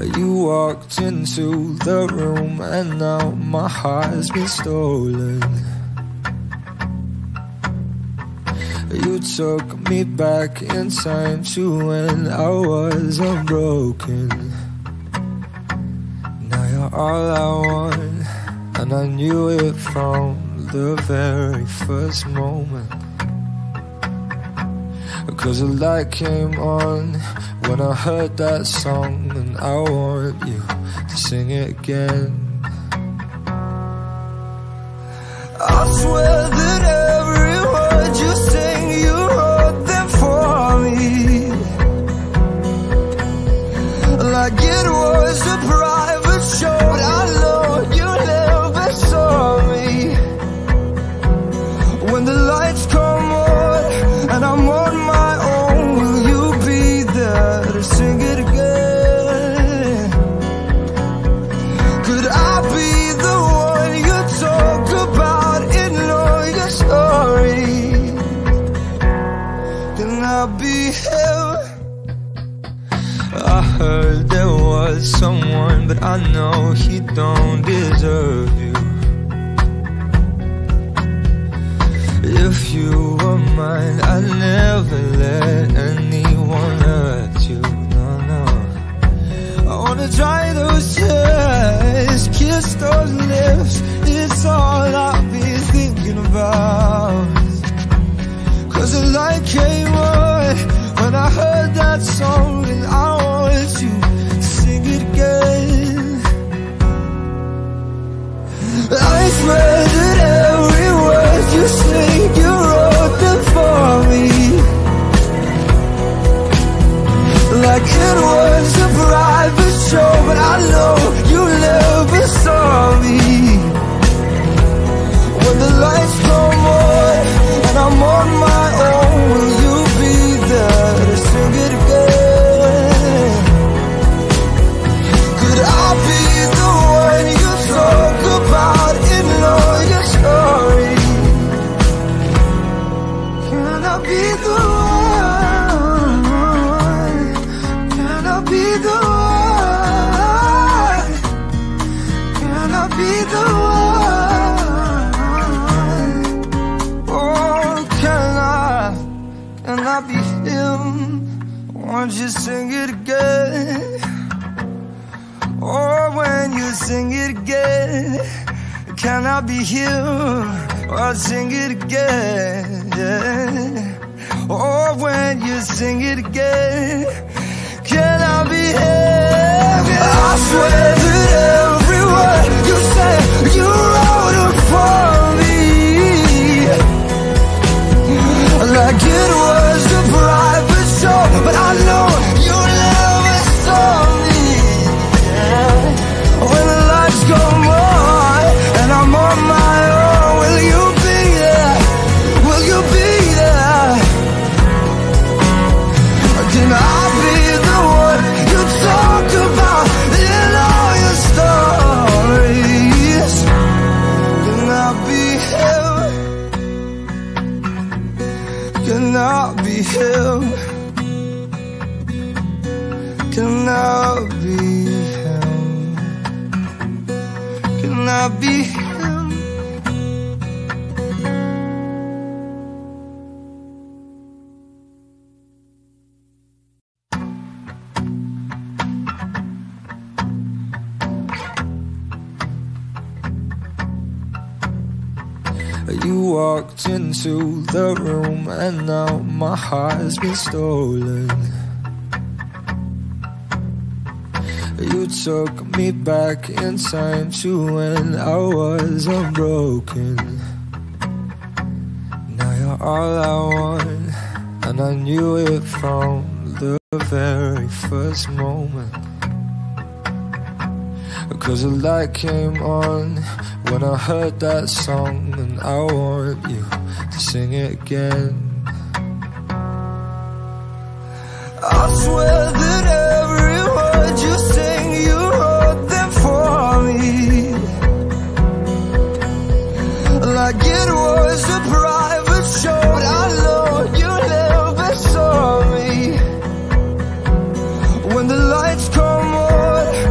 You walked into the room and now my heart's been stolen. You took me back in time to when I was unbroken. Now you're all I want, and I knew it from the very first moment. 'Cause the light came on when I heard that song, and I want you to sing it again. I swear that every word you sing, you wrote them for me, like it was a private show. But I know you never saw me. When the lights come on and I'm on my own, will you be there to sing it again? Could I be the one you talk about in all your stories? Can I be him? I heard there was someone, but I know he don't deserve you. If you were mine, I'd never let anyone hurt you. No, no. I wanna dry those tears, kiss those lips. It's all I've been thinking about. 'Cause the light came on when I heard that song, and I want you to sing it again. I swear that every word you sing, you wrote them for me, like it was a private show. But I know you never saw me. When the lights come on and I'm on my own, will you be there to sing it again? Could I be the one you talk about in all your stories? Can I be the one? Can I be the one? Can I be the one? Oh, can I be him? Won't you sing it again? Or when you sing it again, can I be him? Or sing it again. Or when you sing it again, can I be him? I swear that every word you say, you wrote it for me, like it was a private show. But I know you never saw me. When the lights come on and I'm on my own, will you be there? Will you be there? Can I be the one you talk about in all your stories? Can I be him? Can I be him? Can I be him? Can I be him? You walked into the room and now my heart's been stolen. You took me back in time to when I was unbroken. Now you're all I want, and I knew it from the very first moment. 'Cause the light came on when I heard that song, and I want you to sing it again. I swear that every word you sing, you wrote them for me, like it was a private show. But I know you never saw me. When the lights come on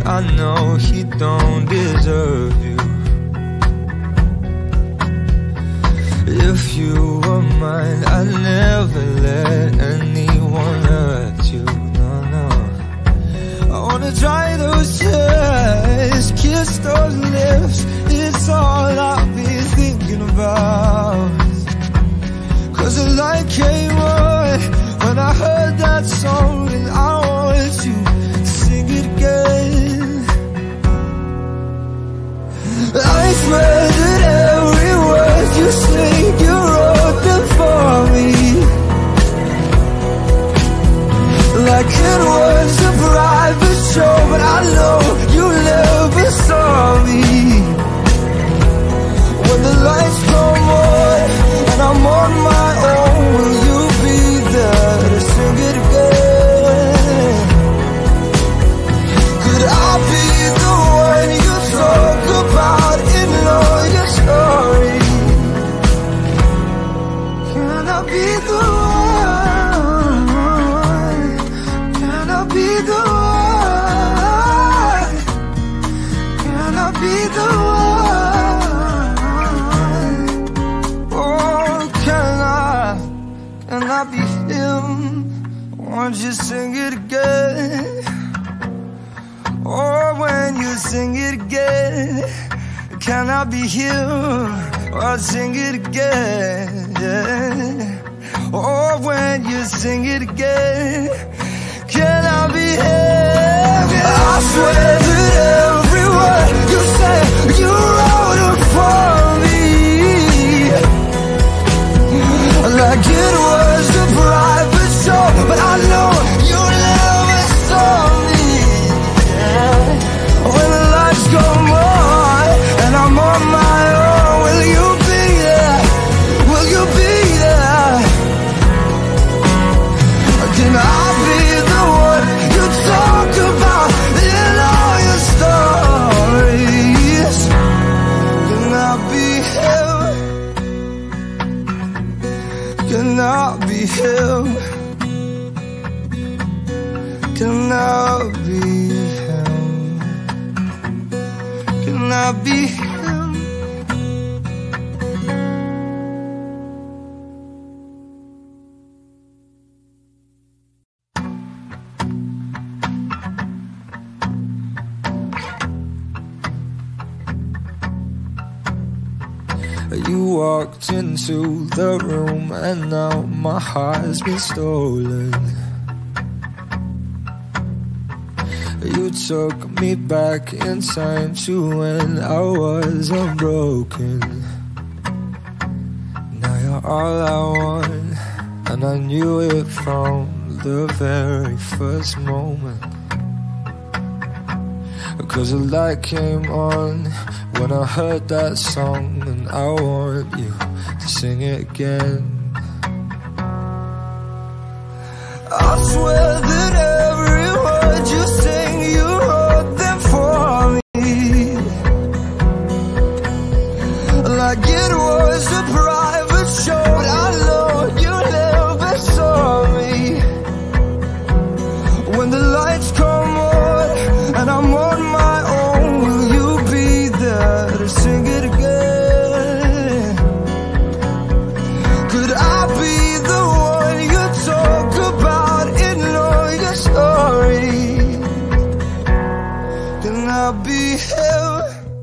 but I know he don't deserve you. If you were mine, I'd never let anyone hurt you. No, no. I wanna dry those tears, kiss those lips. It's all I've been thinking about. Cause the light came on when I heard that song, and I want you to sing it again. I swear that every word you sing, you wrote them for me. Like it was a private show, but I know you never saw me. When the lights come on and I'm on my own, will you be there to sing it again? Could I be the one you talk about in all your stories? Can I be the one? Can I be the one? Can I be the one? Oh, can I be him? Won't you sing it again? Or when you sing it again, can I be him? Or sing it again, yeah. Or when you sing it again, can I be him? I swear that every word you say, you wrote it for me. Like it was a private show, but I know you never saw me. When the lights come on and I'm on my own, will you be there? Will you be there? Can I be the one you talk about in all your stories? Can I be him? Can I be him? Can I be him? Can I be him? You walked into the room and now my heart's been stolen. You took me back in time to when I was unbroken. Now you're all I want, and I knew it from the very first moment. Cause the light came on when I heard that song, and I want you to sing it again. I swear that every word you sing, you wrote them for me. Like it was a private show, but I know you never saw me. When the lights come on and I'm on my own, will you be there to sing it again? Could I be the one you talk about in all your stories? Can I be him?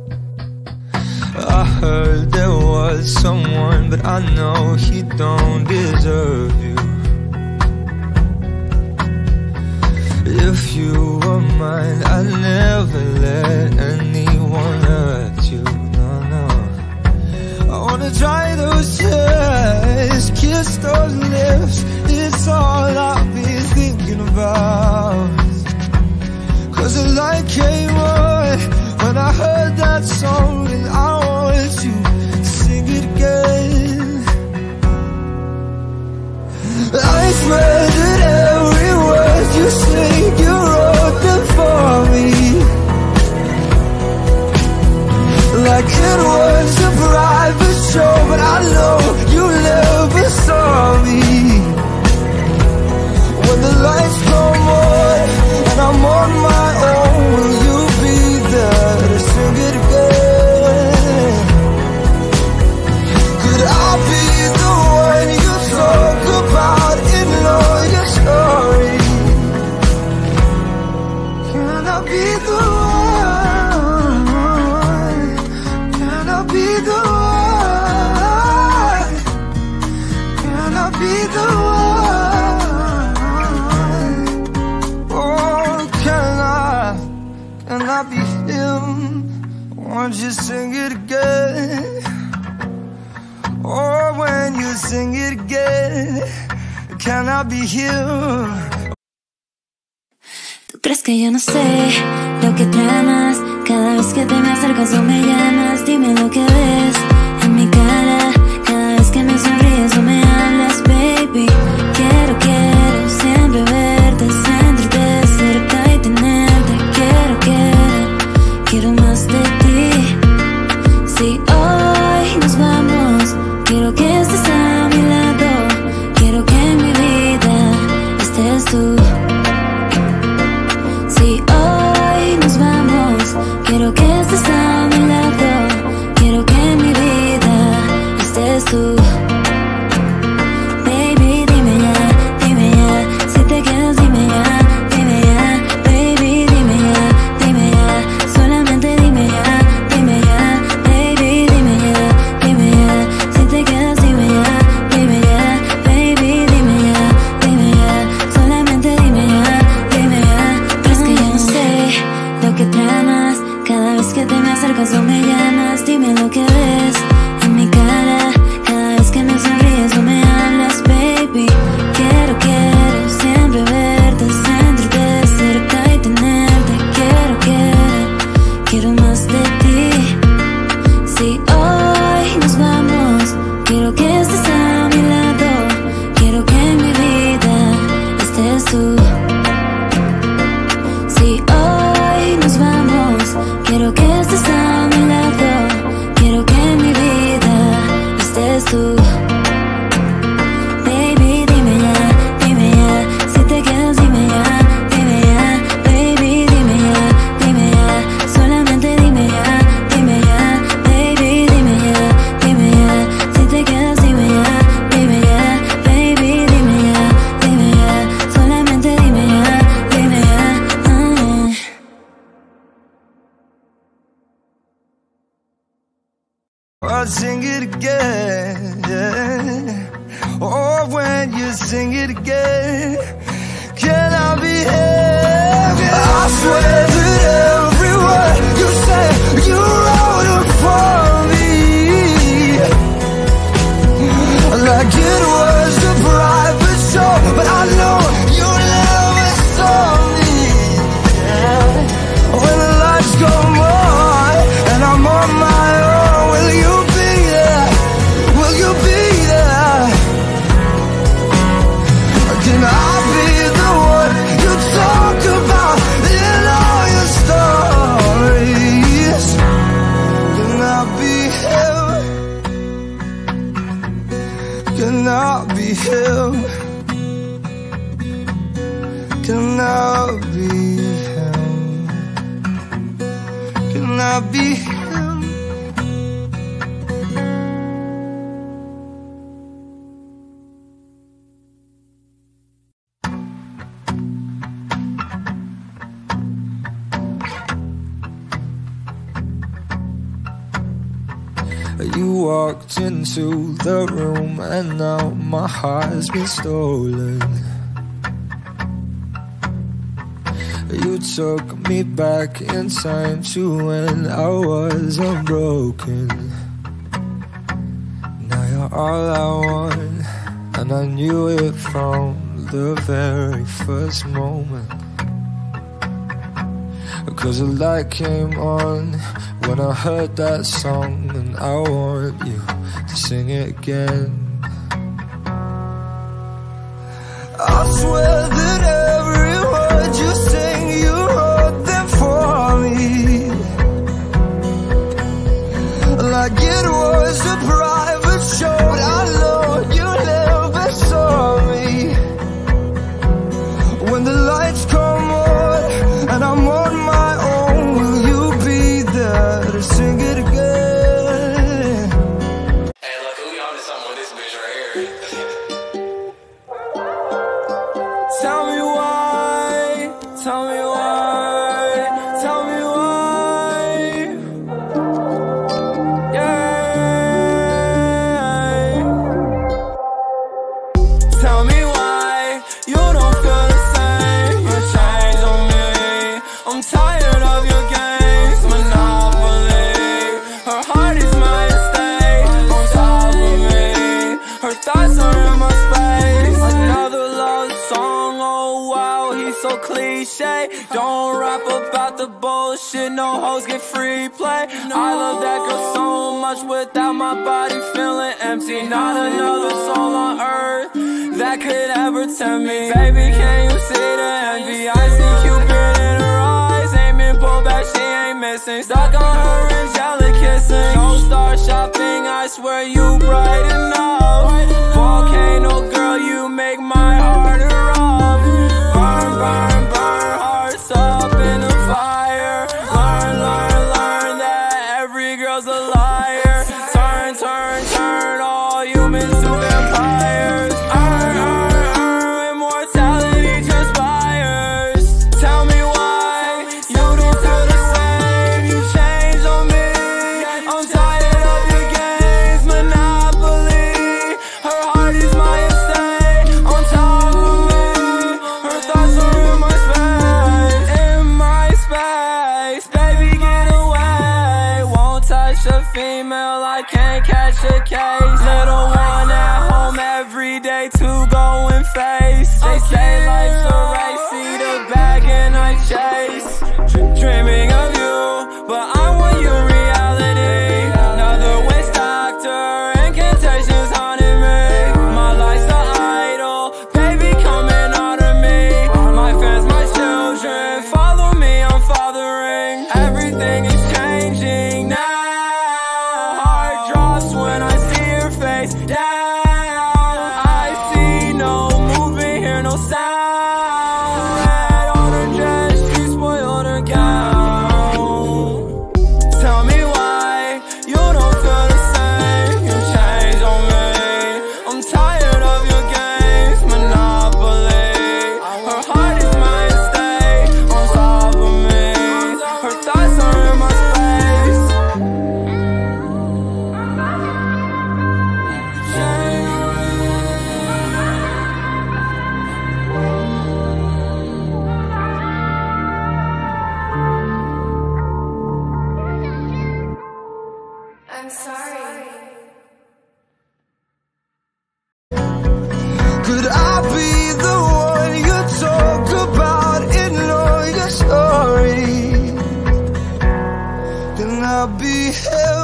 I heard there was someone, but I know he don't deserve you. If you were mine, I'd never let anyone hurt you. No, no. I wanna dry those tears, kiss those lips. It's all I've been thinking about. Cause the light came on when I heard that song, and I want you to sing it again. I swear that every word you sing, you wrote them for me. Like it was a private show, but I know you never saw me. When the lights come on and I'm on my own, will you Can I be the one? Can I be the one? Can I be the one? Oh, can I be him? Won't you sing it again? Oh, when you sing it again, can I be him? ¿Tú crees que yo no sé lo que tramas? Cada vez que te me acercas o me llamas, dime lo que ves en mi cara. Cada vez que me sonríes o me hablas, baby. Quiero siempre verte, sentirte cerca y tenerte. Quiero más de ti. Si hoy nos vamos, quiero que estés a mi lado. Quiero que en mi vida estés tú. Si hoy nos vamos, quiero que estés a mi lado. Quiero que en mi vida estés tú. Baby, dime ya, si te quedas dime ya, baby, dime ya, solamente dime ya, baby, dime ya, si te quedas dime ya, baby, dime ya, solamente dime ya. Es que yo no sé lo que tramas, cada vez que te me acercas o me llamas, dime lo que ves en mi cara. Cada vez que me sonríes o me hablas, baby. Quiero siempre verte, sentirte cerca y tenerte. Quiero más de ti. Si hoy nos vamos, quiero que estés a mi lado. Quiero que en mi vida estés tú. Si hoy nos vamos, quiero que estés a mi lado. Quiero que en mi vida estés tú. Baby, dime ya, si te quedas dime ya, baby, dime ya, solamente dime ya, baby, dime ya, si te quedas dime ya, baby, dime ya, solamente dime ya, I'll sing it again, yeah. Oh, when you sing it again, can I be happy? I swear that every word you say, you wrote it for me. Like it was a private show, but I know you never saw me, yeah. When the lights come on and I'm on my own, will you be there? Will you be there? Can I be the one you talk about in all your stories? Can I be him? Can I be him? Can I be him? Can I be him? You walked into the room and now my heart's been stolen. You took me back in time to when I was unbroken. Now you're all I want, and I knew it from the very first moment. 'Cause the light came on when I heard that song, and I want you to sing it again. I swear that every word you sing, you wrote them for me. Like it was a private show, but I know you never saw me. When the lights come on and I'm on my own, will you be there to sing it again? Hey, look, we on to something with this bitch right here. Tell tired of your games, monopoly. Her heart is my estate, on top of me. Her thoughts are in my space. Another love song, oh wow, he's so cliche. Don't rap about the bullshit, no hoes get free play. I love that girl so much, without my body feeling empty. Not another soul on earth that could ever tempt me. Baby, can you see the envy? I see Cupid in her eyes, aiming, pull back, she ain't missing. Stuck on her angelic kissing. No star shopping, I swear you bright enough. Volcano girl, you make my heart erupt. Burn, burn, burn, hearts up in the fire. Learn, learn, learn that every girl's a liar. Turn, turn, turn all humans to vampires. Immortality transpires. Tell me why you don't feel the same. You changed on me. I'm tired of your games, monopoly. Her heart is my estate, on top of me. Her thoughts are in my space, in my space. Baby, get away. Won't touch a female, I can't catch a case. Little one at home every day to go and face. They say life's a race, see the bag and I chase. Dreaming of you, but I want your reality. Another waste doctor, incantations haunting me. My life's an idol, baby coming out of me. My fans, my children, follow me, I'm fathering. Everything is changing now. Heart drops when I see your face down. I see no movement, hear no sound. Red on her dress, she spoiled her gown. Tell me why you don't feel the same. You changed on me. I'm tired of your games, monopoly. Her heart is my estate, on top of me. Her thoughts are in my space. I'm sorry. Could I be the one you talk about in all your stories? Can I be him?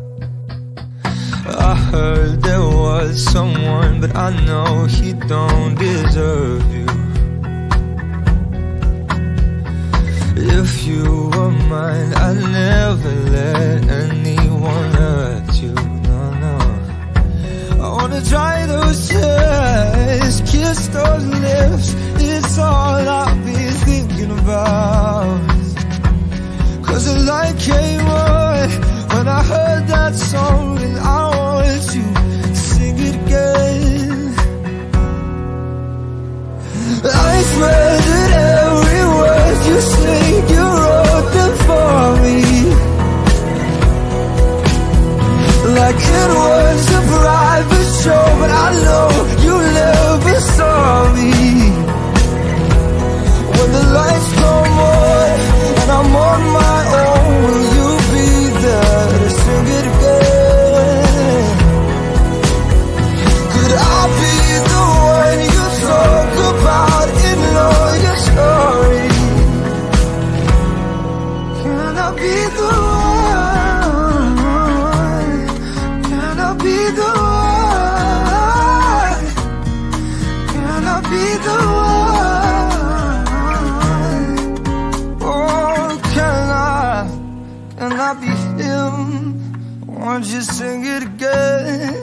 I heard there was someone, but I know he don't deserve you. If you were mine, I'd never let anyone hurt you. No, no. I wanna dry those tears, kiss those lips. It's all I've been thinking about. 'Cause the light came on when I heard that song, and I want you to sing it again. I swear that every word you sing, you wrote them for me. Like it was a private show, but I know you never saw me. When the lights come on and I'm on my own, will you be there to sing it again? Could I be the one you talk about in all your stories? Can I be the one? Can I be the one? Can I be the one? Oh, can I be him? Won't you sing it again?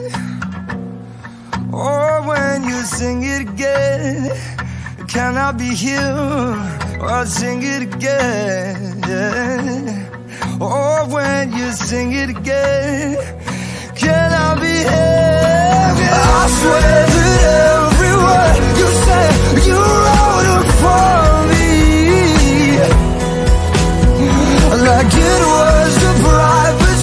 Or when you sing it again, can I be him? Or sing it again? Or when you sing it again, can I be him? I swear that every word you say, you wrote it for me. Like it was a private.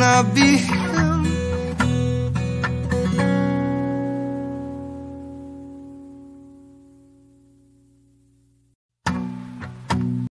I be